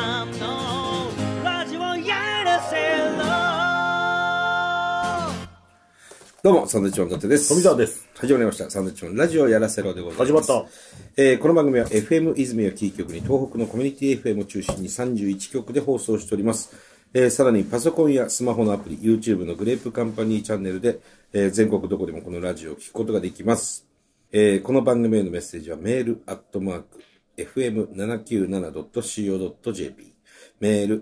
さんのラジオやらせろ。 どうも、サンドウィッチマン伊達です。 富澤です。 始まりました。サンドウィッチマンラジオやらせろでございます。 始まった。 この番組は FM 泉谷キー局に東北のコミュニティ FM を中心に31局で放送しております。さらにパソコンやスマホのアプリ、YouTube のグレープカンパニーチャンネルで、全国どこでもこのラジオを聞くことができます。この番組へのメッセージはメール@fm797.co.jp メール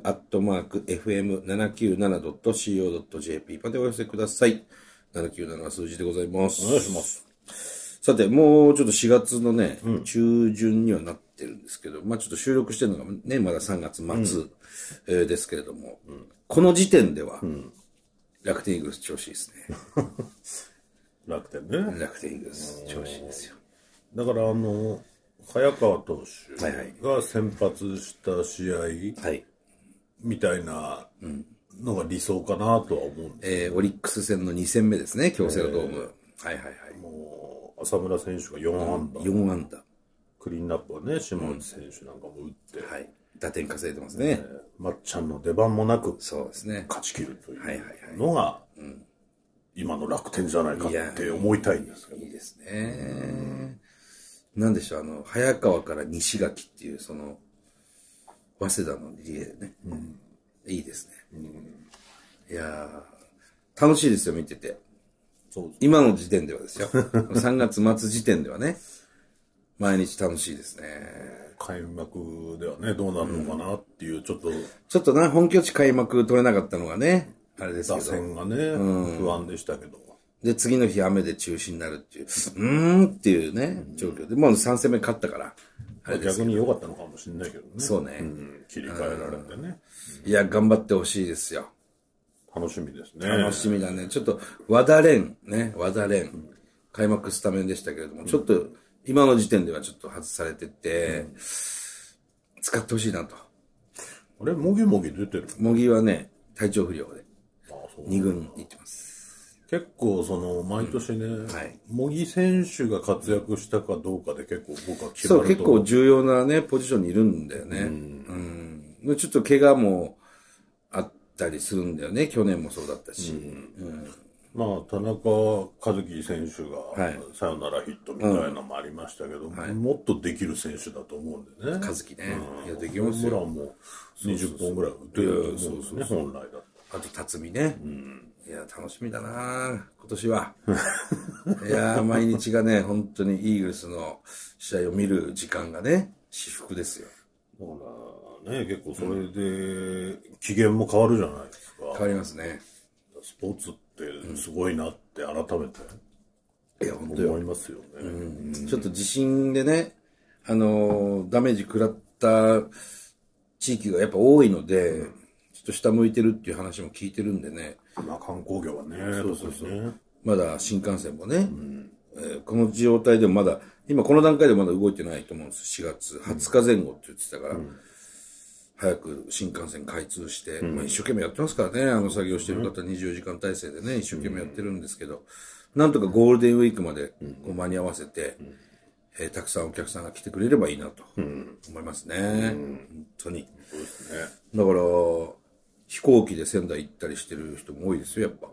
@fm797.co.jp までお寄せください。797は数字でございます。 お願いします。 さて、もうちょっと4月のね、中旬にはなってるんですけど、まあちょっと収録してるのがね、まだ3月末、ですけれども、この時点では、楽天イーグルス調子いいですね。 楽天ね。 楽天イーグルス調子いいですよ。 だから早川投手はいはいが先発した試合はい。 みたいなのが理想かなとは思うんで、 オリックス戦の2戦目ですね、京セラドーム。はいはいはい。 もう浅村選手が4安打、 4安打。 クリーンナップはね、島内選手なんかも打って、 はい。打点稼いでますね。 まっちゃんの出番もなくそうですね。 勝ち切るといはいはいはうのが、今の楽天じゃないかって思いたいんですけど。 いいですね。なんでしょう、早川から西垣っていう、早稲田のリレーね。いいですね。いやー、楽しいですよ、見てて。 そうです。 今の時点ではですよ。3月末時点ではね、毎日楽しいですね。 開幕ではね、どうなるのかなっていう、ちょっと、 ちょっとな、本拠地開幕取れなかったのがね、あれですけ打ど。 線がね、不安でしたけど。 で、次の日雨で中止になるっていう、っていうね、状況で。もう3戦目勝ったから。あれです逆に良かったのかもしれないけどね。 そうね。 切り替えられてね。 いや、頑張ってほしいですよ。 楽しみですね。 楽しみだね。ちょっと、和田蓮、開幕スタメンでしたけれども、ちょっと、今の時点ではちょっと外されてて、使ってほしいなと。 あれ、もぎもぎ出てる。 茂木はね、体調不良で、 ああ、そう。 2軍に行ってます。 結構、毎年ね、 はい茂木選手が活躍したかどうかで結構僕は決そう、 まると思う。 結構重要なね、ポジションにいるんだよね。でちょっと怪我もあったりするんだよね。去年もそうだったし。 まあ、田中和樹選手がはいサヨナラヒットみたいなのもありましたけど、もっとできる選手だと思うんでね。 和樹ね。いや、できホームラますよ。 ンも20本ぐらい打てると思うんですね、本来だと。 あと、辰巳ね。いや、楽しみだな今年は。いや、毎日がね、本当にイーグルスの試合を見る時間がね、至福ですよ。 だからね、結構それで機嫌も変わるじゃないですか。 変わりますね。 スポーツってすごいなって改めていや、本当よ思いますよね。 ちょっと地震でね、ダメージ食らった地域がやっぱ多いので、ちょっと下向いてるっていう話も聞いてるんでね、 まあ観光業はね、特にね。 まだ新幹線もね、この状態でもまだ、今この段階でもまだ動いてないと思うんです。4月20日前後って言ってたから、早く新幹線開通して、まあ一生懸命やってますからね、作業してる方24時間体制でね、一生懸命やってるんですけど、なんとかゴールデンウィークまでこう間に合わせて、たくさんお客さんが来てくれればいいなと思いますね。本当に。 そうですね。 だから、飛行機で仙台行ったりしてる人も多いですよ、やっぱ。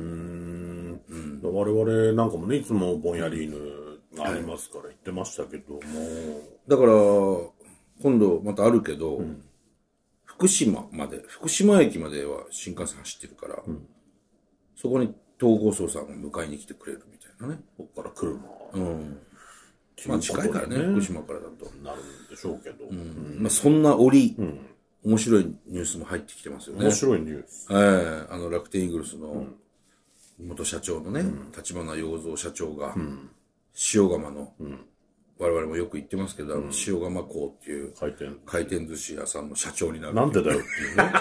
我々なんかもね、いつもぼんやり犬がありますから言ってましたけども、 だから、今度またあるけど、福島駅までは新幹線走ってるから、そこに東郷荘さんが迎えに来てくれるみたいなね。 ここから車、 まあ近いからね、福島からだと。 なるんでしょうけど、 まあそんな折、面白いニュースも入ってきてますよね。 面白いニュース。 楽天イーグルスの元社長のね、立花洋三社長が、塩釜の、我々もよく言ってますけど、塩釜港っていう回転寿司屋さんの社長になる。 なんでだよっていうね。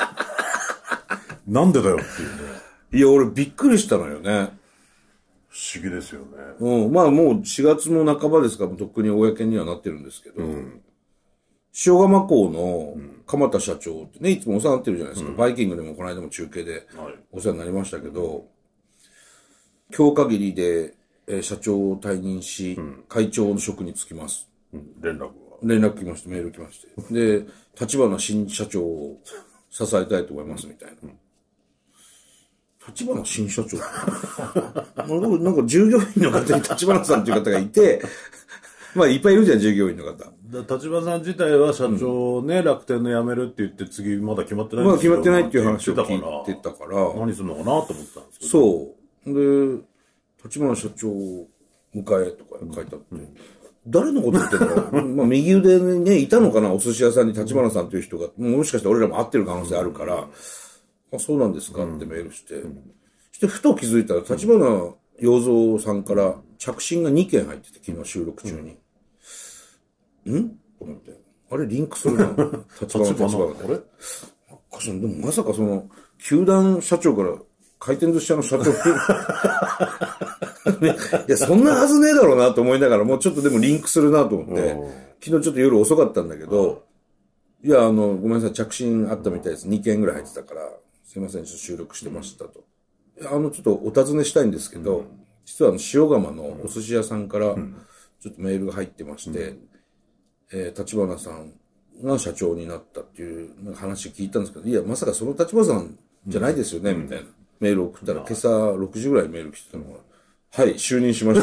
なんでだよっていうね。 いや、俺びっくりしたのよね。 不思議ですよね。 まあもう4月の半ばですから、とっくに公にはなってるんですけど、塩釜港の鎌田社長ってね、いつもお世話になってるじゃないですか。バイキングでもこの間も中継でお世話になりましたけど、今日限りで、社長を退任し、会長の職に就きます。 連絡が。 連絡来まして、メール来まして。で、立花新社長を支えたいと思いますみたいな。立花新社長なんか従業員の方に立花さんっていう方がいて、まあいっぱいいるじゃん、従業員の方。 立花さん自体は社長ね、楽天の辞めるって言って次まだ決まってないんですよ。 まだ決まってないっていう話を聞いてたから。 何するのかなと思ってたんですけど。 そう。で、立花社長を迎えとか書いてあって。誰のこと言ってんだろうまあ右腕にね、いたのかなお寿司屋さんに立花さんという人が。もしかして俺らも会ってる可能性あるから。あ、そうなんですかってメールして。そしてふと気づいたら、立花洋三さんから着信が2件入ってて、昨日収録中に。と思って。あれ、リンクするな。立花で。あれでもまさかその、球団社長から回転寿司屋の社長に。いや、そんなはずねえだろうなと思いながら、もうちょっとでもリンクするなと思って、昨日ちょっと夜遅かったんだけど、いや、ごめんなさい、着信あったみたいです。2件ぐらい入ってたから、すいません、ちょっと収録してましたと。ちょっとお尋ねしたいんですけど、実は塩釜のお寿司屋さんから、ちょっとメールが入ってまして、立花さんが社長になったっていう話聞いたんですけど、いや、まさかその立花さんじゃないですよね、みたいな。メールを送ったら、今朝6時ぐらいメール来てたのが、はい、就任しました。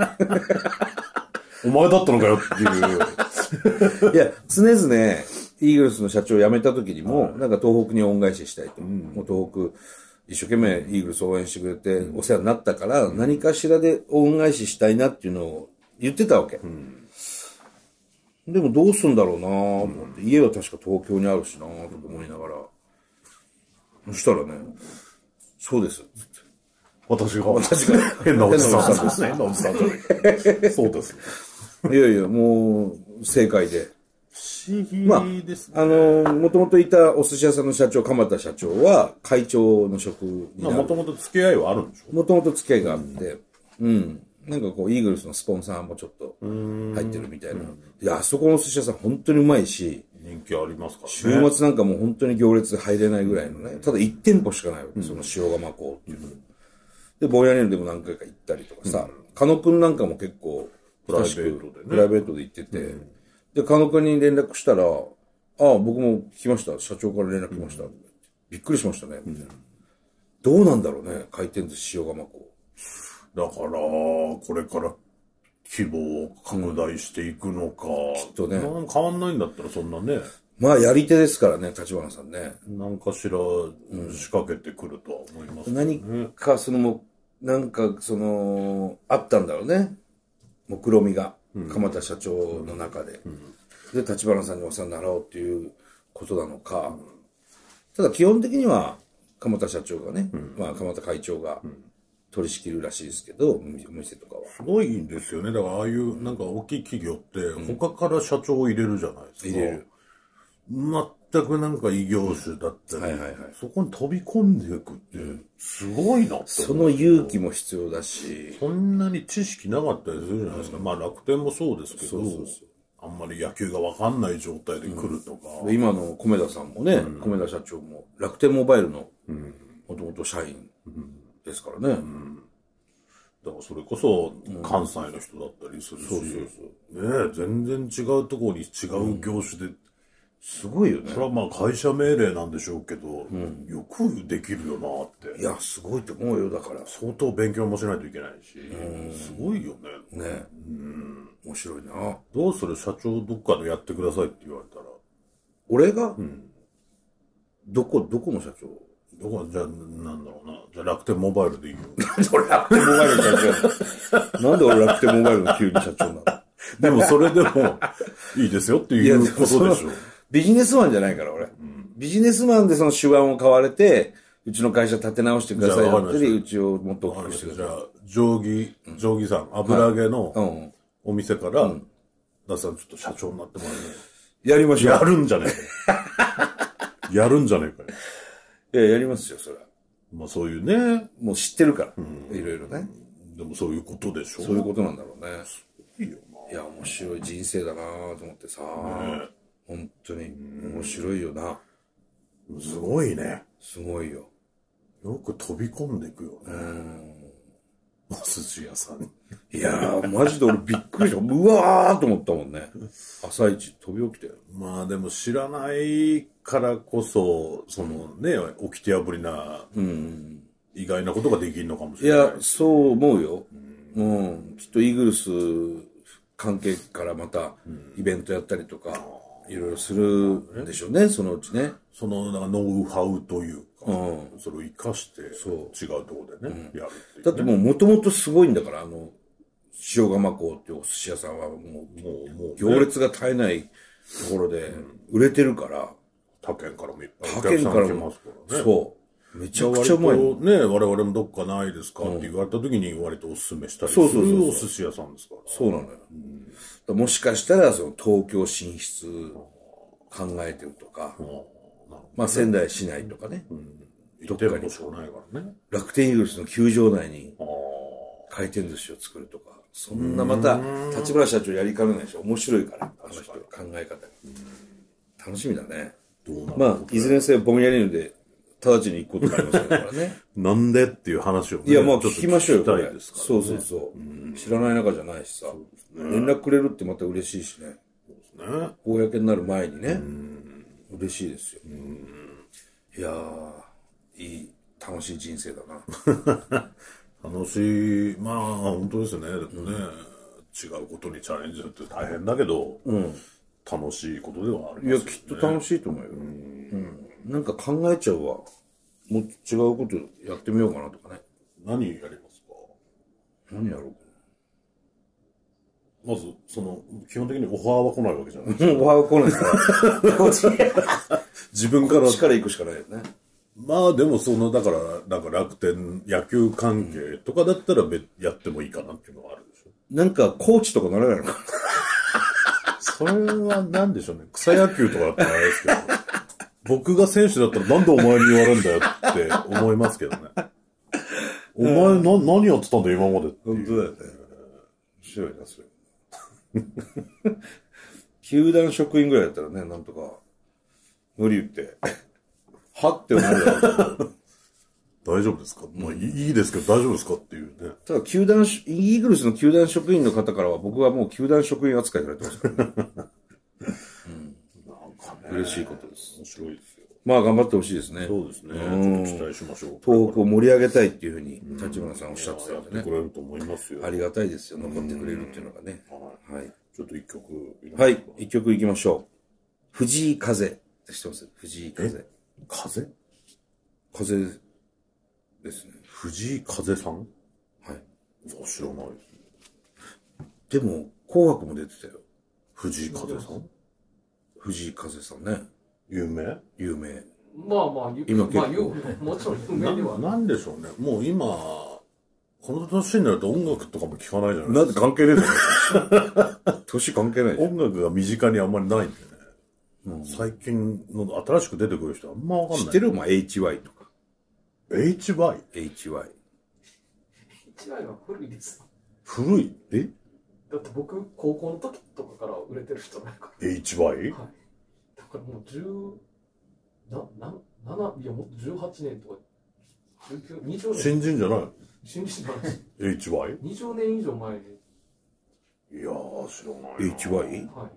お前だったのかよっていう。 いや、常々、イーグルスの社長を辞めた時にも、なんか東北に恩返ししたいと。もう東北、一生懸命イーグルスを応援してくれて、お世話になったから、何かしらで恩返ししたいなっていうのを言ってたわけ。でもどうすんだろうなと思って、家は確か東京にあるしなと思いながら。そしたらね、そうです。 私が変なおじさんですね。変なおじさんじゃない。そうです。 いやいや、もう、正解で。 不思議ですね。 もともといたお寿司屋さんの社長、鎌田社長は、会長の職になる。 もともと付き合いはあるんでしょ？ もともと付き合いがあって、なんかこう、イーグルスのスポンサーもちょっと入ってるみたいな。いや、あそこのお寿司屋さん本当にうまいし、 人気ありますからね。週末なんかもう本当に行列入れないぐらいのね。ただ1店舗しかないわけ、その塩釜港っていうの。で、ボーヤネルでも何回か行ったりとかさ、狩野くんなんかも結構、プライベートで行ってて、で、狩野くんに連絡したら、ああ、僕も来ました。社長から連絡来ました。びっくりしましたね。みたいな。どうなんだろうね、回転寿司塩釜港。 だから、これから規模を拡大していくのか。 きっとね。 変わんないんだったらそんなね。 まあ、やり手ですからね、立花さんね。 何かしら仕掛けてくるとは思いますね。 何かなんかあったんだろうね。目論みが。鎌田社長の中で。で、立花さんにお世話になろうっていうことなのか。ただ基本的には、鎌田社長がね、まあ、鎌田会長が取り仕切るらしいですけど、お店とかは。 すごいんですよね。だからああいうなんか大きい企業って他から社長を入れるじゃないですか。 入れる。 全くなんか異業種だったり、そこに飛び込んでいくって、すごいなって。 その勇気も必要だし。 そんなに知識なかったりするじゃないですか。まあ楽天もそうですけど、あんまり野球がわかんない状態で来るとか。 今の米田さんもね、米田社長も楽天モバイルのもともと社員ですからね。 だからそれこそ関西の人だったりするし、ね、全然違うところに違う業種で、 すごいよね。 それはまあ会社命令なんでしょうけど、よくできるよなって。 いや、すごいと思うよ、だから。 相当勉強もしないといけないし、すごいよね。 ね。面白いな。 どうする社長どっかでやってくださいって言われたら。 俺がどこの社長じゃあ、なんだろうな。じゃあ楽天モバイルでいいよ。 俺楽天モバイルの社長なんで俺楽天モバイルの急に社長なのでもそれでもいいですよっていうことでしょ。 ビジネスマンじゃないから、俺。ビジネスマンでその手腕を買われて、うちの会社立て直してくださいだったり、うちをもっと大きくしてください。 じゃあ、定規さん、油揚げのお店から、ダさんちょっと社長になってもらえやりましょう。 やるんじゃねえかよ。やるんじゃねえかよ。 いや、やりますよ、それは。 まあそういうね。 もう知ってるから。いろいろね。 でもそういうことでしょ。 そういうことなんだろうね。 いいよな。 いや、面白い人生だなと思ってさ。本当に面白いよな。 すごいね。 すごいよ。 よく飛び込んでいくよね。 お寿司屋さんに。 いやー、マジで俺びっくりした。うわーと思ったもんね。朝一飛び起きて。 まあでも知らないからこそ、そのね、掟破りな、意外なことができるのかもしれない。 いや、そう思うよ。きっとイーグルス関係からまたイベントやったりとか、いろいろするんでしょうね、そのうちね。 そのなんかノウハウというか、それを生かして違うところでね、やるっていう、ね。 だってもともとすごいんだから、塩釜港っていうお寿司屋さんはもう行列が絶えないところで売れてるから。 他県からもいっぱい他県からも来ますからね。そう。めちゃくちゃうまい。 ね、我々もどっかないですかって言われた時に割とおすすめしたりするお寿司屋さんですから。 そうなのよ。もしかしたら、その東京進出考えてるとか、まあ仙台市内とかね。 どっかにないからね。 楽天イーグルスの球場内に回転寿司を作るとか。そんなまた、立花社長やりかねないでしょ。面白いから、あの人の考え方。楽しみだね。まあ、いずれにせよぼんやりので、直ちに行くことになりますからね。 なんでっていう話をね。 いや、まあ聞きましょうよ、これ。 ですからね。 そうそうそう。知らない中じゃないしさ。連絡くれるってまた嬉しいしね。 そうですね。 公になる前にね。嬉しいですよ。いやー、楽しい人生だな。 楽しい、まあ、本当ですよね。でもね、違うことにチャレンジするって大変だけど、楽しいことではありますよね。 いや、きっと楽しいと思うよ。なんか考えちゃうわ。もっと違うことやってみようかなとかね。 何やりますか？ 何やろうかな。まず、基本的にオファーは来ないわけじゃないですか。 オファーは来ないから。 自分から。 こっちから行くしかないよね。 まあでもだから、なんか楽天、野球関係とかだったらやってもいいかなっていうのはあるでしょ。 なんか、コーチとかならないのかな。 それは何でしょうね。草野球とかだったらあれですけど。僕が選手だったらなんでお前に言われるんだよって思いますけどね。お前何やってたんだ今までっていう。 本当だよね。面白いな、それ。球団職員ぐらいだったらね、なんとか、無理言って、はって思うだろうけど。 大丈夫ですか？まあいいですけど大丈夫ですかっていうね。 ただイーグルスの球団職員の方からは僕はもう球団職員扱いされてますからね。 なんかね。 嬉しいことです。 面白いですよ。 まあ頑張ってほしいですね。 そうですね。ちょっと期待しましょう。 東北を盛り上げたいっていうふうに、立花さんおっしゃってたんでね。 やってくれると思いますよ。 ありがたいですよ。残ってくれるっていうのがね。はい。 ちょっと一曲。 はい。一曲いきましょう。藤井風って知ってます？藤井風。 風ですね。 藤井風さん？ はい。 知らないです。 でも、紅白も出てたよ。 藤井風さん？ 藤井風さんね。 有名？ まあ、今結構。 もちろん有名ではなんでしょうね。もう今、この年になると音楽とかも聞かないじゃないなんですか。 で関係ねえじゃない年関係ないでしょ。 音楽が身近にあんまりないんでね。最近の新しく出てくる人はあんまわかんない。 知ってる？まあ、HY とか。 HY？ HY は古いです。 古い？ だって僕、高校の時とかから売れてる人なんか。 HY？ はい。だからもういや、もっと18年とか、19、20年。 新人じゃない？ 新人じゃないです。 HY？ 20年以上前に。 いやー、知らないな。 HY？ はい。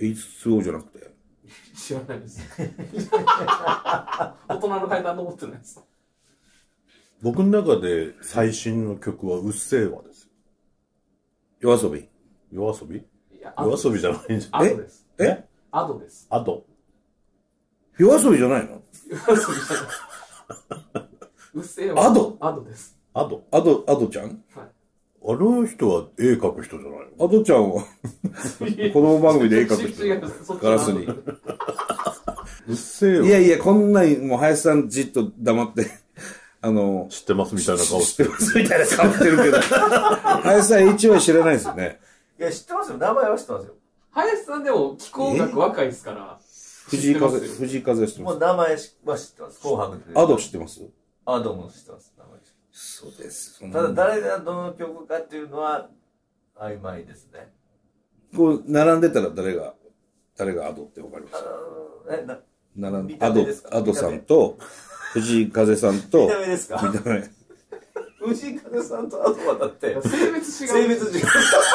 H2O じゃなくて知らないです。大人の階段登ってないです。 僕の中で最新の曲はうっせぇわですよ。 夜遊び？ 夜遊び？ いや、 夜遊びじゃないんじゃん。 アドです。 え？ アドです。 アド？ 夜遊びじゃないの？ 夜遊びじゃない。うっせぇわ。 アド？ アドです。 アド？ アドちゃん？ はい。 あの人は絵描く人じゃないの？ アドちゃんは子供番組で絵描く人。ガラスに。 うっせぇわ。 いや、こんなにもう林さんじっと黙って、 知ってますみたいな顔知ってますみたいな顔してるけど、林さん HY 知らないですよね。 いや、知ってますよ。名前は知ってますよ。 林さんでも気候学若いですから。 藤井風知ってます。 もう名前は知ってます。紅白で。 アド知ってます？ アドも知ってます。名前。 そうです。 ただ、誰がどの曲かっていうのは、曖昧ですね。 こう、並んでたら誰がアドってわかります？ 見た目ですか？ アドさんと、藤井風さんと、 見た目ですか？ 見た目。 う藤井風さんとあとはだって、 性別違う。 性別違う。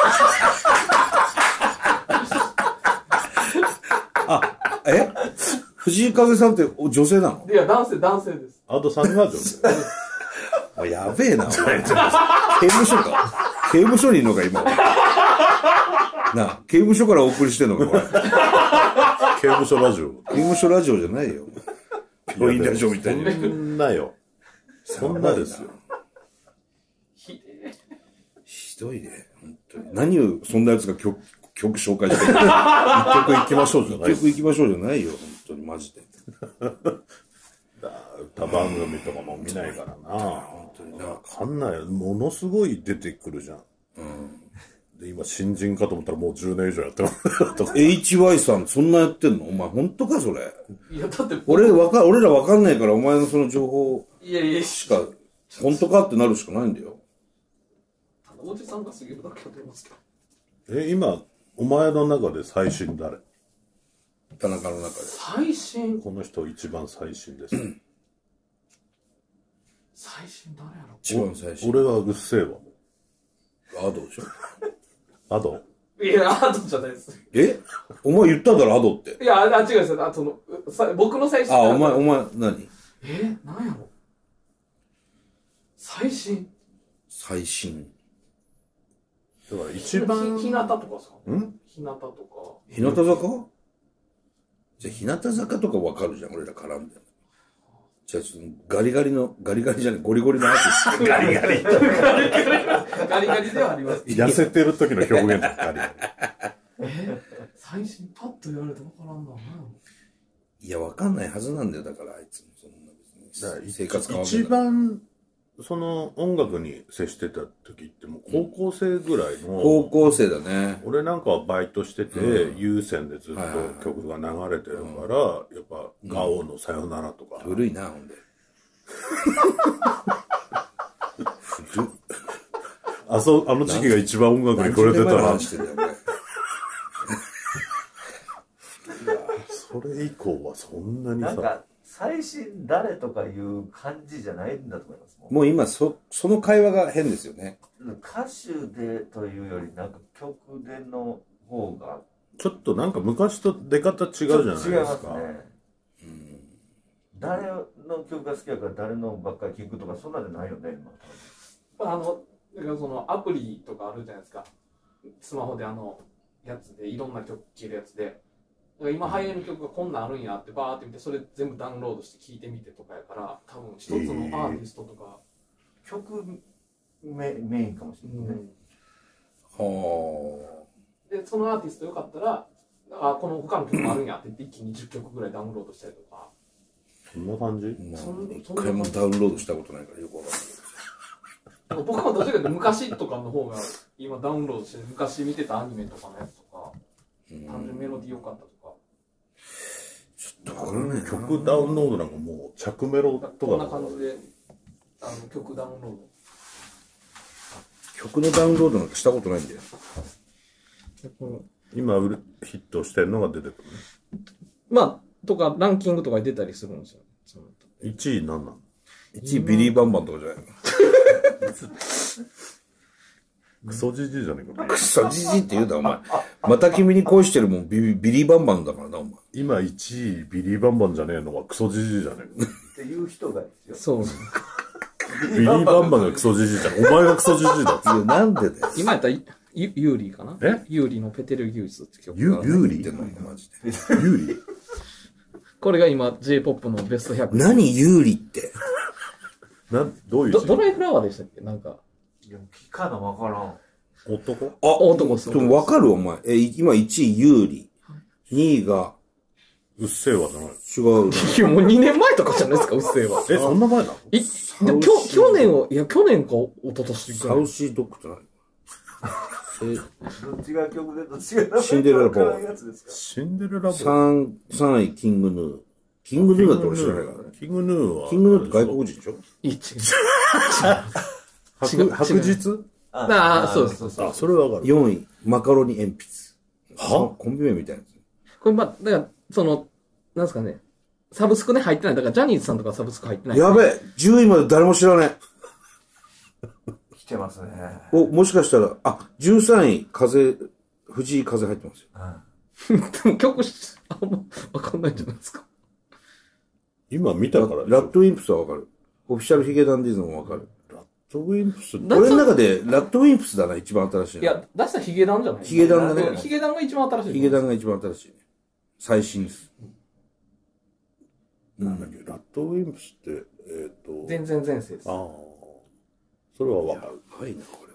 藤井風さんって女性なの？ いや、男性です。 アドさんが女性。 やべえな、お前。刑務所か。刑務所にいるのか、今。なあ、刑務所からお送りしてんのか、これ。 刑務所ラジオ。 刑務所ラジオじゃないよ。病院ラジオみたいに。 そんなよ。そんなですよ。 ひどいね、本当に。何を、そんな奴が曲紹介してるの？ 一曲行きましょうじゃない。 一曲行きましょうじゃないよ、本当に、マジで。 歌番組とかも見ないからな。本当にわかんないよ。ものすごい出てくるじゃん。で、今、新人かと思ったらもう10年以上やってます。 HY さん、そんなやってんの？お前、本当か、それ。 いや、だって、 俺らわかんないから、お前のその情報いや、 しか、本当かってなるしかないんだよ。 おじさんが過ぎるだけだと思いますけど。 今、お前の中で最新誰？ 田中の中で。 最新この人一番最新です。 最新誰やろ？ 一番最新。 俺はうっせぇわ。 アドでしょ？ アド？ いや、アドじゃないです。 お前言っただろ、アドって。 いや、違うんですよ。僕の最新。 お前、何？ 何やろ？最新。 だから一番。 日向とかさ。日向とか。 日向坂？じゃあ、日向坂とかわかるじゃん、俺ら絡んで。じゃあ、ガリガリじゃない、ゴリゴリのアーティスト。 ガリガリではあります。 痩せてる時の表現じゃん、ガリガリ。 最新パッと言われてわからんな。 いや、わかんないはずなんだよ、だから、あいつも。そんな別に。生活変わ一番、その音楽に接してた時ってもう高校生ぐらいの。 高校生だね。 俺なんかはバイトしてて、有線でずっと曲が流れてるから、やっぱ、ガオのさよならとか。 古いな、ほんで。古い。 あの時期が一番音楽に触れてたな。それ以降はそんなにさ。 なんか、最新誰とかいう感じじゃないんだと思います。 もう今、その会話が変ですよね。 歌手でというより、なんか曲での方が。 ちょっとなんか昔と出方違うじゃないですか。 違いますね。誰の曲が好きやから誰のばっかり聴くとか、そんなでないよね、今。 だからそのアプリとかあるじゃないですか。スマホでやつで、いろんな曲聴けるやつで。今流行りの曲がこんなんあるんやってバーって見て、それ全部ダウンロードして聴いてみてとかやから、多分一つのアーティストとか、 曲メインかもしれないね。 で、そのアーティストよかったら、この他の曲もあるんやって言って一気に10曲ぐらいダウンロードしたりとか。 そんな感じ？ 一回もダウンロードしたことないからよくわかんないけど。 僕はどちらかというと昔とかの方が今ダウンロードして、昔見てたアニメとかのやつとか、単純にメロディー良かったとか。 ちょっとわからないな。 曲ダウンロードなんかもう着メロとかこんな感じで曲ダウンロード。 曲のダウンロードなんかしたことないんだよ。 今ヒットしてるのが出てくるね。 まあとかランキングとかに出たりするんですよ。 1位何なの ？1位ビリーバンバンとかじゃないの？ クソジジイじゃねえか。 クソジジイって言うだ、お前。また君に恋してるもんビリーバンバンだからな、お前。 今1位ビリーバンバンじゃねえのはクソジジイじゃねえか。 っていう人がですよ。 そう。 ビリーバンバンがクソジジイじゃん。お前がクソジジイだっいや、なんでだよ。 今やったらユーリーかな？ユーリーのペテルギウスって曲が。 ユーリってんのマジで。 ユーリこれが今 J-POP のベスト100。 何ユーリって。 どういうドライフラワーでしたっけ？なんか。 いや、聞かなわからん。 男？ 男っす。 でもわかるお前。今1位ユーリ。2位が、 うっせぇわじゃない。 違う。 いや、もう2年前とかじゃないですか、うっせぇわ。 そんな前なの？ でも去年か一昨年サウシードッグじゃない。 どっちが曲でどっちがシンデレラボーイやつですか？ シンデレラボーイ。 3位、キングヌー。キングヌーだって俺知らないからね。 キングヌーは。 キングヌーって外国人でしょ？ 白日？ そうです。 あ、それはわかる。 4位、マカロニ鉛筆。 は？ コンビ名みたいなやつ。 これだから、なんですかね、サブスクね入ってない。だからジャニーズさんとかサブスク入ってない。 やべえ !10 位まで誰も知らね来てますね。 もしかしたら、13位、藤井風入ってますよ。 でも曲あんまわかんないんじゃないですか。 今見たからラッドウィンプスはわかる。オフィシャルヒゲダンディズムもわかる。 ラッドウィンプスって俺の中で、ラッドウィンプスだな、一番新しいの。 いや、出したらヒゲダンじゃないヒゲダンだね。 ヒゲダンが一番新しい。 ヒゲダンが一番新しいね。最新です。 なんだっけ、ラッドウィンプスって、 全然前世です。 ああ。それはわかる。 はいな、これ、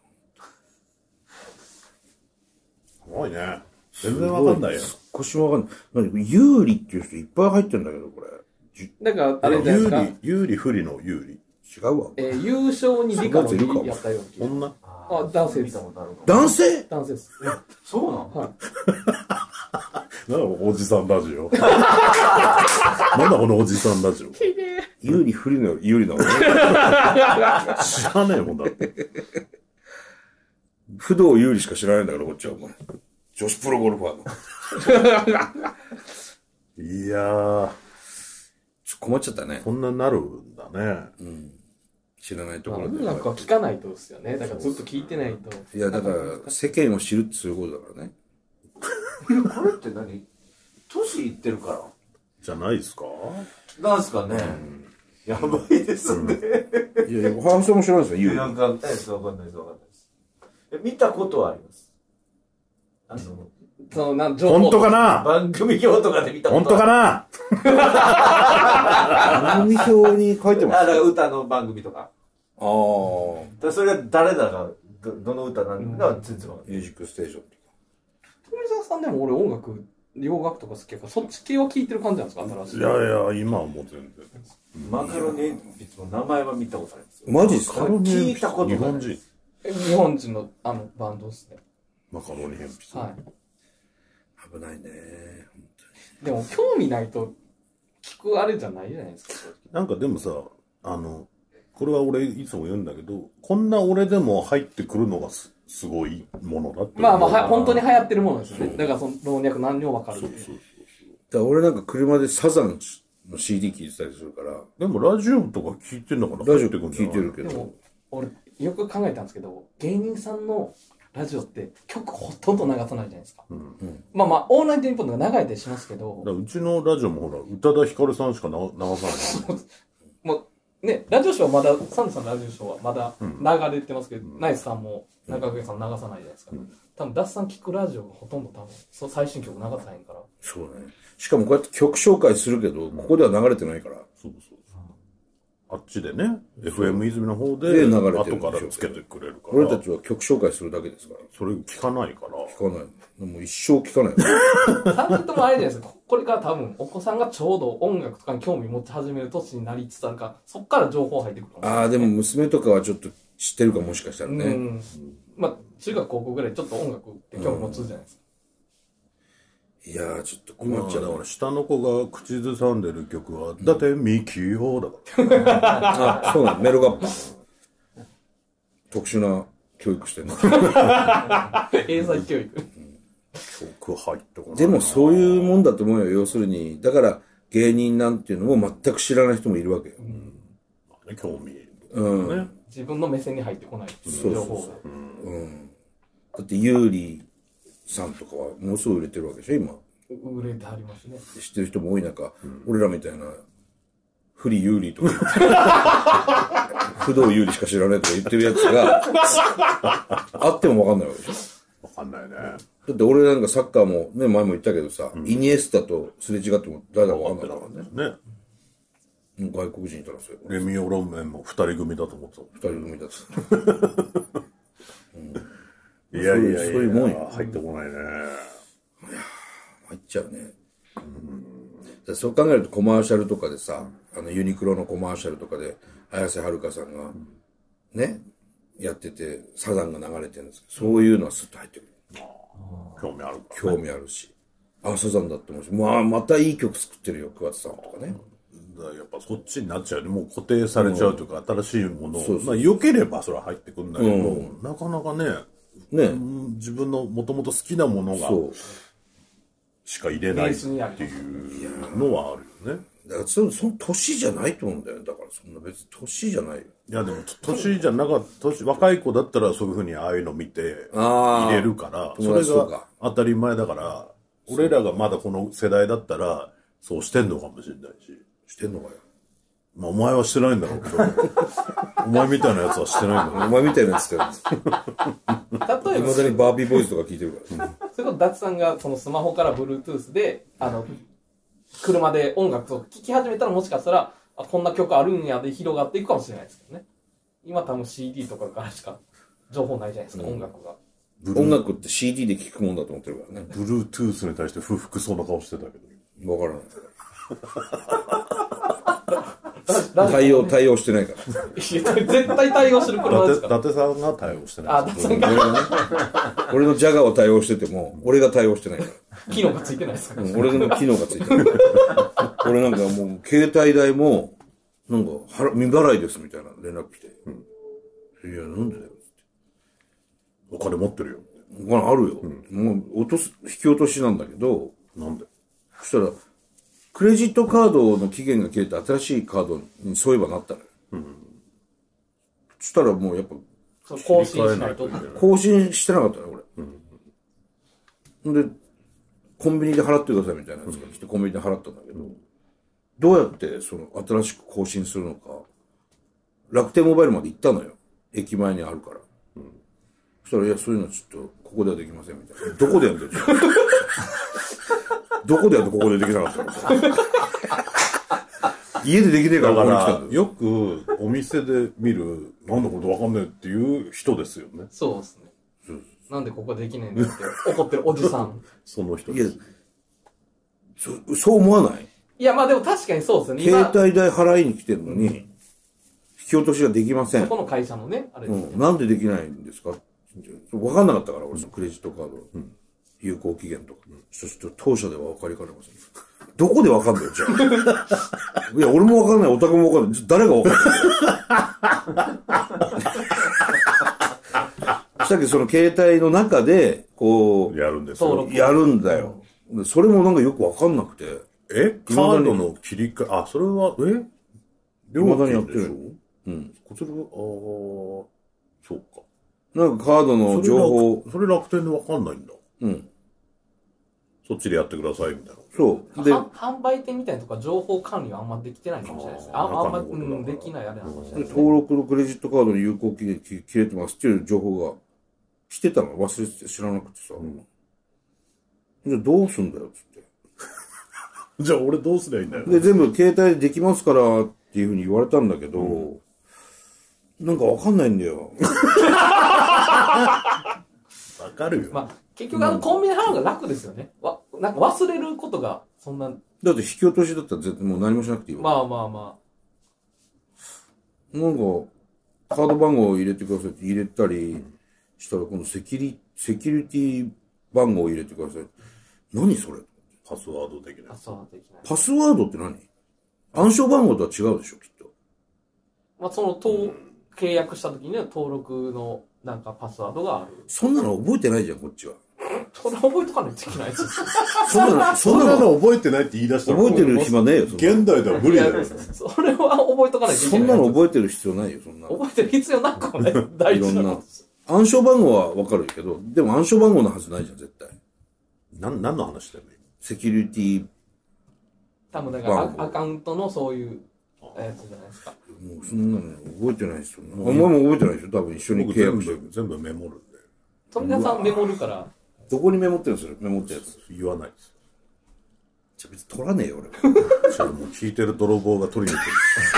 すごいね。全然わかんないよ。 少しもわかんない。有利っていう人いっぱい入ってるんだけど、これ。 だから、あれじゃないですか。 有利不利の有利。 違うわ。 優勝に理科の理やったような気が。 女男性です。 男性男性です。 そうなの？ はい。 なんだおじさんラジオ。なんだこのおじさんラジオ。 有利不利の有利なのね。 知らねえもんだって。 不動有利しか知らないんだから、こっちはお前。女子プロゴルファーの。 いやー。 困っちゃったね。 こんなになるんだね。 うん。知らないところで。 音楽は聞かないとですよね。だからずっと聞いてないと。 いや、だから、世間を知るってそういうことだからね。 これって何？年いってるからじゃないですか？ なんすかね、やばいですね。 いやいや、話も知らないですよ、有利。 わかんないです、わかんないです、わかんないです。見たことはあります。 本当かな？ 番組表とかで見たこと本当かな？ 番組表に書いてます。 だから歌の番組とか。 ああ。 それが誰だか、どの歌なのか全然わかんない。 ミュージックステーションとか。 富澤さんでも俺音楽、洋楽とか好きやから、そっち系は聞いてる感じなんですか？新しい。 いやいや、今はもう全然。 マカロニ鉛筆の名前は見たことありますよ。 マジっすか？ 聞いたことない。 日本人。 日本人のバンドですね。 マカロニ鉛筆。 はい。 危ないね。 でも興味ないと聞くあれじゃないじゃないですか。 なんかでもさ、これは俺いつも言うんだけど、こんな俺でも入ってくるのがすごいものだって。 まあまあ、本当に流行ってるものですよね。だからその老若男女わかる。 だから俺なんか車でサザンの CD 聴いてたりするから。 でもラジオとか聞いてんのかな？ ラジオ聴いてるけど。 でも、俺よく考えたんですけど、芸人さんのラジオって曲ほとんど流さないじゃないですか。まあまあ、オールナイトニッポンとか流れたりしますけど。 うちのラジオもほら、宇多田ヒカルさんしか流さない。 もう、ね、ラジオショーはまだ、サンドさんのラジオショーはまだ流れてますけど、ナイスさんも中掛さん流さないじゃないですか。多分、ダッさん聞くラジオがほとんど多分、最新曲流さないから。 そうね。しかもこうやって曲紹介するけど、ここでは流れてないから。 そう。あっちでね、FM 泉の方で、 流れてる後からつけてくれるから。 俺たちは曲紹介するだけですから。 それ聞かないから。 聞かない。もう一生聞かない。 3人ともあれじゃないですか。これから多分、お子さんがちょうど音楽とかに興味持ち始める年になりつつあるから、そっから情報入ってくるかも。 ああ、でも娘とかはちょっと知ってるかもしかしたらね。 まあ、中学高校ぐらいちょっと音楽って興味持つじゃないですか。 いやー、ちょっと困っちゃう。 だから下の子が口ずさんでる曲は、だってミキヨだから。あ、そうなの、メロガッパ。特殊な教育してるの。 英才教育。 曲入ってこない。 でもそういうもんだと思うよ、要するに。だから芸人なんていうのも全く知らない人もいるわけよ。 興味。 自分の目線に入ってこない情報が。 だってユーリさんとかはものすごい売れてるわけでしょ、今。 売れてありますね。 知ってる人も多い中、俺らみたいな、不利有利とか、不動有利しか知らないとか言ってるやつが、あってもわかんないわけでしょ。わかんないね。 だって俺なんかサッカーも、ね、前も言ったけどさ、イニエスタとすれ違っても誰だかわかんないからね。外国人いたらそうレミオロメンも二人組だと思ってた。 二人組だと。 いやいやいや、 そういうもんよ。 入ってこないね。 入っちゃうね。そう考えるとコマーシャルとかでさ、ユニクロのコマーシャルとかで、綾瀬はるかさんが、ね、やってて、サザンが流れてるんですけど、そういうのはスッと入ってくる。 興味あるから。 興味あるし。あ、サザンだって思うし、またいい曲作ってるよ、桑田さんとかね。 やっぱそっちになっちゃうね。もう固定されちゃうというか、新しいものを、まあ良ければそれは入ってくるんだけど、なかなかね、自分のもともと好きなものが、 しか入れないっていうのはあるよね。 だからその年じゃないと思うんだよね。だからそんな別に年じゃないよ。 いやでも年じゃなかった若い子だったらそういうふうにああいうの見て入れるからそれが当たり前だから俺らがまだこの世代だったらそうしてんのかもしれないし。 してんのかよ。 まあお前はしてないんだろうけどお前みたいなやつはしてないんだろう。 お前みたいなやつって例えば未だにバービーボーイズとか聞いてるから。 それこそダツさんがそのスマホから Bluetooth で車で音楽とか聴き始めたらもしかしたらこんな曲あるんやで広がっていくかもしれないですけどね。今多分 CD とかからしか情報ないじゃないですか、音楽が。 音楽って CD で聴くもんだと思ってるからね。 Bluetooth に対して不服そうな顔してたけど。 わからない。対応してないから。 絶対対応してる車ですから。 伊達さんが対応してない。 伊達さんが。 俺のジャガーは対応してても、俺が対応してないから。 機能がついてないですから。 俺の機能がついてない。俺なんかもう、携帯代も、なんか、未払いですみたいな連絡来て。いや、なんでだよ。 お金持ってるよ。 お金あるよ。もう、引き落としなんだけど、 なんでそしたら、クレジットカードの期限が切れて新しいカードにそういえばなったのよ。そしたらもうやっぱ、 更新しないと。 更新してなかったのよ、俺。で、コンビニで払ってくださいみたいなやつが来て、コンビニで払ったんだけど、どうやってその新しく更新するのか、楽天モバイルまで行ったのよ。駅前にあるから。そしたら、いや、そういうのちょっと、ここではできませんみたいな。どこでやってるどこでやってここでできなかったの家でできねえからだここに来たんだよ。 から、よくお店で見る、なんだこれわかんねえっていう人ですよね。 そうですね。なんでここできないんだって怒ってるおじさん。 その人いやです。、 そう思わない？ いや、まあでも確かにそうですね。 携帯代払いに来てるのに、引き落としができません。 そこの会社のね、あれですね。 なんでできないんですか？分かんなかったから、俺、そのクレジットカード、有効期限とか。ちょっと当社では分かりかねません。どこで分かんないよ、じゃあ。いや、俺も分かんない、お宅も分かんない。誰が分かんないさっきその携帯の中で、こう、 やるんですよ。 やるんだよ。それもなんかよく分かんなくて。 カードの切り替え、あ、それは、料金でしょこちらは、そうか。 なんかカードの情報。 それ楽天で分かんないんだ。そっちでやってくださいみたいな。 そう。 で、販売店みたいなとか情報管理はあんまできてないかもしれないですね。あんま、できないあれなのかもしれないですね。 登録のクレジットカードの有効期限切れてますっていう情報がしてたの忘れてて知らなくてさ。じゃあどうすんだよっつって。 じゃあ俺どうすりゃいいんだよ。 で、全部携帯でできますからっていうふうに言われたんだけど、なんかわかんないんだよ。 わかるよ。 まあ、結局コンビニ払うのが楽ですよね。なんか忘れることがそんな。 だって引き落としだったら絶対もう何もしなくていいわ。 まあまあまあ。なんか、カード番号を入れてくださいって入れたりしたら、今度セキュリティ番号を入れてください。何それ？ パスワードできない。 パスワードできない。 パスワードって何？暗証番号とは違うでしょ、きっと。 まあ、その、契約した時には登録のなんかパスワードがある。 そんなの覚えてないじゃん、こっちは。 それ覚えとかないといけないです。 そんなの覚えてないって言い出したら覚えてる暇ねえよ、そんな現代では無理だよ。 それは覚えとかないといけない。 そんなの覚えてる必要ないよ、そんなの。 覚えてる必要なくもね、大事なことです。 暗証番号はわかるけど、でも暗証番号のはずないじゃん、絶対。 何の話だよね。 セキュリティ。 多分だからアカウントのそういうやつじゃないですか。 もうそんなの覚えてないですよ。お前も覚えてないでしょ、多分一緒に契約してる。 全部メモるんで。 富田さんメモるから。 どこにメモってるんですよ、メモったやつ。 言わないです。 じゃ別に取らねえよ、俺。 じゃあもう聞いてる泥棒が取りに行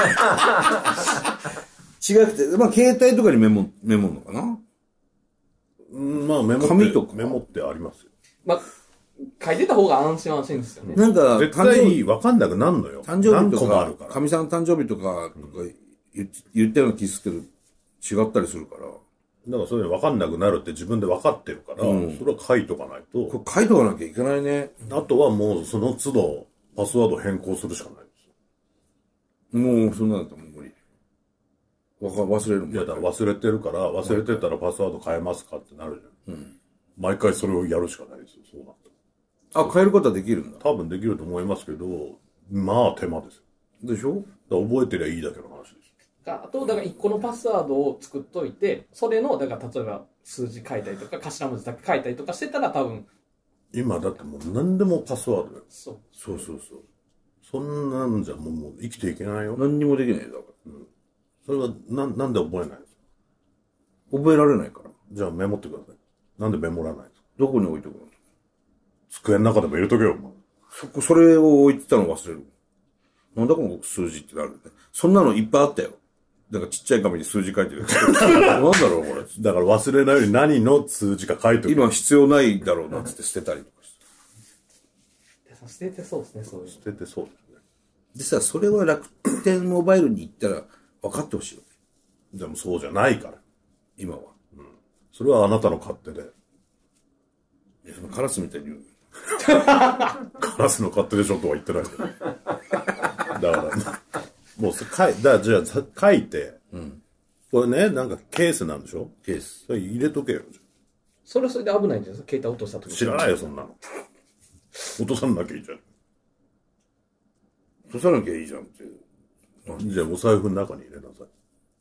違くて、まあ携帯とかにメモるのかな？ まあメモって。 紙とか。 メモってありますよ。 まあ、書いてた方が安心ですよね。 なんか、 絶対分かんなくなんのよ。 誕生日と何個もあかるから。 かみさん誕生日とか言ったような気するけど、違ったりするから。 だからそれで分かんなくなるって自分で分かってるから、それは書いとかないと。 これ書いとかなきゃいけないね。 あとはもうその都度パスワード変更するしかないですよ。 もうそんなのだったらもう無理。忘れるもん。 いやだから忘れてるから、忘れてたらパスワード変えますかってなるじゃん。毎回それをやるしかないですよ、そうなったら。 あ、変えることはできるんだ。 多分できると思いますけど、まあ手間ですよ。 でしょ？ だから覚えてりゃいいだけの話です。 あと、だから1個のパスワードを作っといて、それの、だから例えば数字書いたりとか、頭文字だけ書いたりとかしてたら多分、 今だってもう何でもパスワードよ。 そう。 そうそうそう。 そんなんじゃもう生きていけないよ。 何にもできないよ、だかそれはなんで覚えないんですか？ ら。覚えられないから。 じゃあメモってください。なんでメモらないんですか？ どこに置いとくの？ 机の中でも入れとけよ、お前。 それを置いてたの忘れる。なんだこの数字ってなるね。そんなのいっぱいあったよ。だからちっちゃい紙に数字書いてるやつ。なんだろう、これ。 だから忘れないように何の数字か書いておく。 今必要ないだろうなって捨てたりとかして。 捨ててそうですね、そういうの。 捨ててそうですね。 でさ、それは楽天モバイルに行ったら分かってほしいよね。 でもそうじゃないから。 今は。 それはあなたの勝手で。 いや、そのカラスみたいに言う。 カラスの勝手でしょとは言ってないけど。だから、もうじゃあ書いて、これね、なんかケースなんでしょ？ ケース。 それ入れとけよ。 それはそれで危ないんじゃないですか、携帯落とした時。 知らないよ、そんなの。落とさなきゃいいじゃん。 落とさなきゃいいじゃんって。 じゃあお財布の中に入れなさい。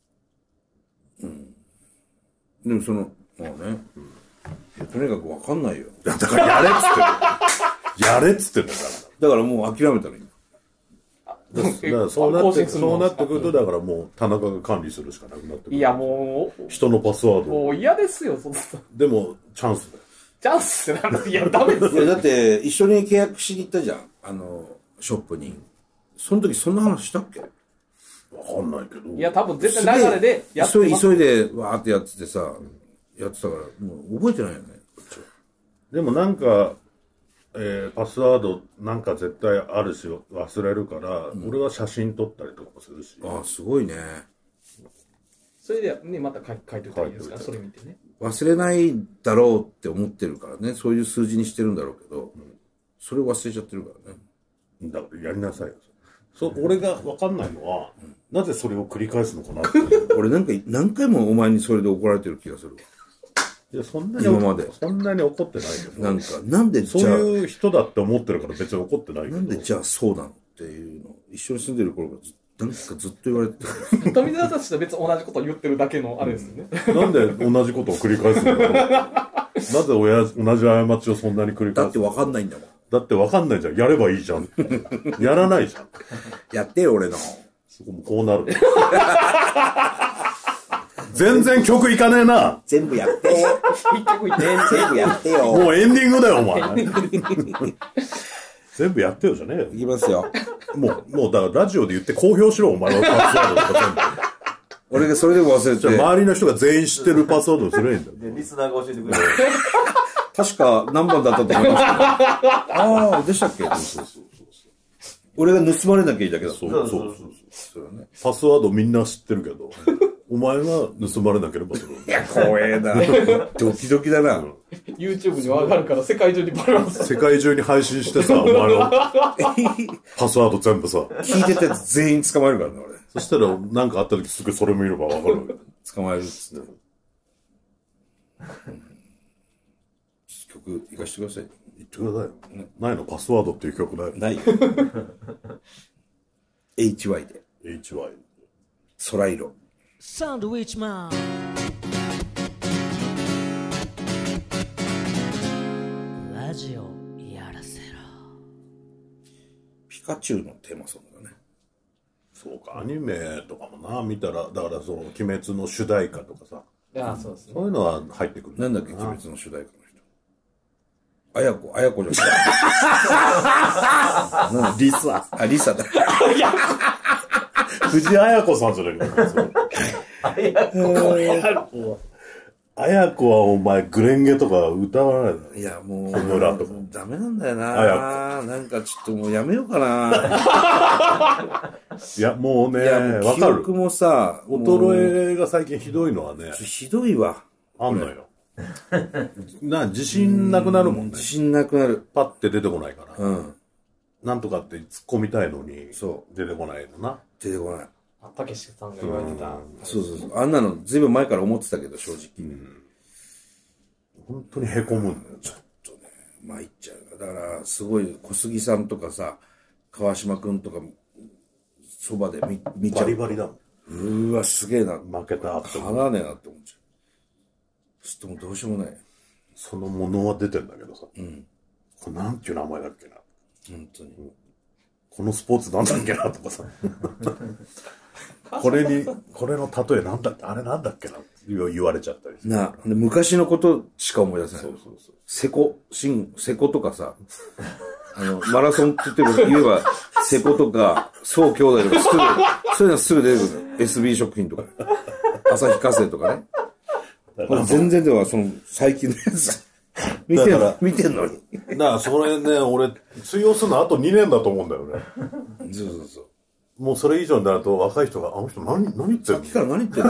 でもまあね。いやとにかく分かんないよ。 だからやれっつってんの。やれっつってんだかだからもう諦めたの今。 ら。だからそうなってくると、だからもう田中が管理するしかなくなってくる。 いや、もう、 人のパスワードを。 もう嫌ですよ、そんな。チでも、チャンスだよ。 ャンスってなんだいや、ダメですよ。 いや、だって一緒に契約しに行ったじゃん。ショップに。その時そんな話したっけ？ わかんないけど。 いや、多分絶対流れでやってます。 急いでわーってやっててさ、やってたから、もう覚えてないよね。こっちはでもなんか、パスワードなんか絶対あるし忘れるから、俺は写真撮ったりとかもするし。 ああ、すごいね。 それでね、また書いといたらいいですから、それ見てね。 忘れないだろうって思ってるからね。そういう数字にしてるんだろうけど、それ忘れちゃってるからね。 だからやりなさいよ。俺がわかんないのは、なぜそれを繰り返すのかなっていう。 俺なんか何回もお前にそれで怒られてる気がするわ。 いや、そんな今までそんなに怒ってないけど。 なんか、なんでそうじゃあ、 いう人だって思ってるから別に怒ってないけど。 なんでじゃあそうなのっていうのを一緒に住んでる頃からなんかずっと言われてた。 富澤たちと別に同じことを言ってるだけのあれですよね。 なんで同じことを繰り返すのかな。なぜ同じ過ちをそんなに繰り返すのだってわかんないんだもん。 だってわかんないじゃん。やればいいじゃん。やらないじゃん。 やってよ、俺の。 そこもこうなる。全然曲いかねえな。 全部やって。 一曲言って。 全部やってよ。 もうエンディングだよ、お前。全部やってよじゃねえよ。 いきますよ。 もうだからラジオで言って公表しろ、お前はパスワードとか全部。 俺がそれでも忘れじゃあて。 周りの人が全員知ってるパスワードをすればいいんだよ。 で、リスナーが教えてくれる。 確か何番だったと思いますけど。ああ、でしたっけ？俺が盗まれなきゃいいだけだ。 そうそうそれはね。 パスワードみんな知ってるけど、お前が盗まれなければそれを。 いや、怖えな。ドキドキだな。 YouTube に上がるから世界中にバランス。 世界中に配信してさ、お前のパスワード全部さ。 聞いてたやつ全員捕まえるからね、俺。 そしたら何かあった時すぐそれ見ればわかるわけだ。 捕まえるっつって。曲行かしてください。 言ってくださいよ。ないのパスワードっていう曲だよ。 ないよ。HY で。 HY。 空色。 サンドウィッチマンラジオやらせろ。 ピカチュウのテーマソングだね。 そうか、アニメとかもな、見たら、だからその、鬼滅の主題歌とかさ、 いや、そうですね。 そういうのは入ってくる。 なんだっけ、鬼滅の主題歌の人。あやこじゃない。 リサ。 あ、リサだ。 藤あや子さんじゃないか。あや子はお前、グレンゲとか歌わないの？ いや、もう、 小村とかダメなんだよな。 あやなんかちょっともうやめようかな。 いや、もうね、 いや、もうわかる記憶。もさ、 衰えが最近ひどいのはね、 ひどいわ。 あんのよ。自信なくなるもんね自。信なくなる。 パッて出てこないから。 うん。 なんとかって突っ込みたいのに、 そ出てこないのな。 出てこない。 たけしさんが言われてた。 そう。あんなのずいぶん前から思ってたけど、正直。 本当に凹むんだよね。 参っちゃう。だから、すごい、小杉さんとかさ、川島くんとか、そばで見ちゃう。 バリバリだもん。 うわ、すげえな。 負けたってかなわねえなって思っちゃう。ちょっともうどうしようもない。 そのものは出てんだけどさ。 うん。 これなんていう名前だっけな。 本当に。 このスポーツなんだっけなとかさ。これの例えなんだっけ、あれなんだっけなって言われちゃったりする。 で昔のことしか思い出せない。 そうそうそう。 瀬古とかさ、マラソンって言えば、瀬古とか、宋兄弟とかそういうのすぐ出てくるの。SB 食品とか。旭化成とかね。これ全然では、最近のやつ。見てんのに。 だからそれね、俺、通用するのあと2年だと思うんだよね。 そうそうそう。 もうそれ以上になると若い人が、あの人何言ってんの？ さっきから何言ってんの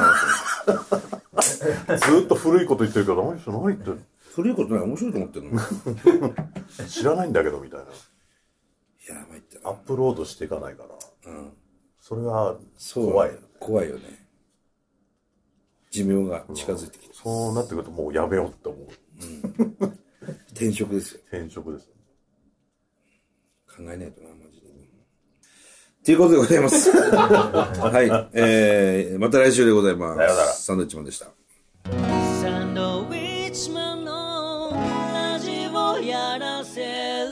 ずーっと古いこと言ってるけど、あの人何言ってんの？ 古いことない面白いと思ってるの。 知らないんだけど、みたいな。 いや、参ったな。 アップロードしていかないから。 うん。 それはそう怖い。 怖いよね。寿命が近づいてきて。 そうなってくるともうやめようって思う。 転職ですよ。 転職です。 考えないとな、マジで。ということでございます。はい。また来週でございます。 さようなら。 サンドウィッチマンでした。 サンドウィッチマンのラジオやらせる